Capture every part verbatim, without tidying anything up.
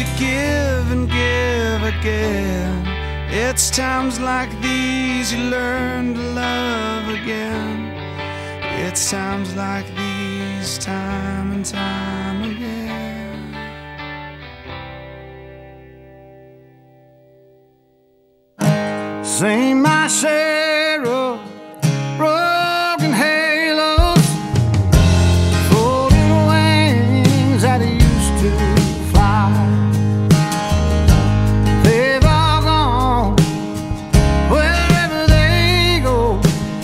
you give and give again. It's times like these you learn to love again. It's times like these, time and time again. Sing my share of broken halos, folded wings that used to fly. They've all gone wherever they go,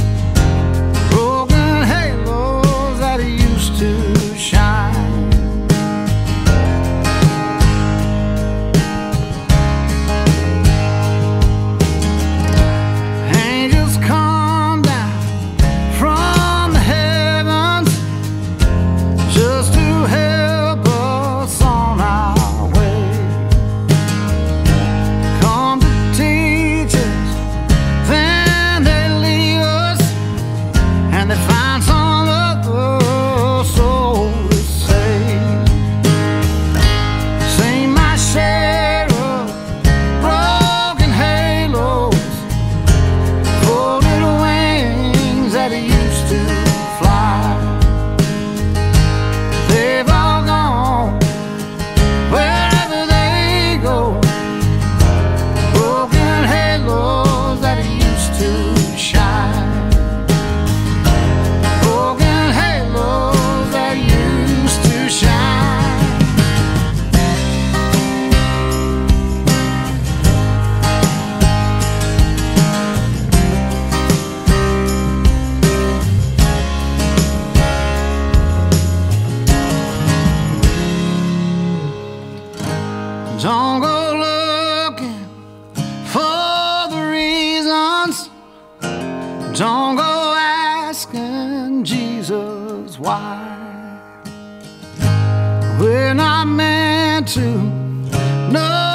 broken halos that used to shine. Angels come down from the heavens just to help us on our way. Come to teach us, then they leave us, and they find some other soul to save. Sing my share of broken halos, folded wings that used to fly. They've all gone wherever they go, broken halos that used to shine. Broken halos that used to shine. Don't go looking for the reasons. Don't go asking Jesus why. We're not meant to know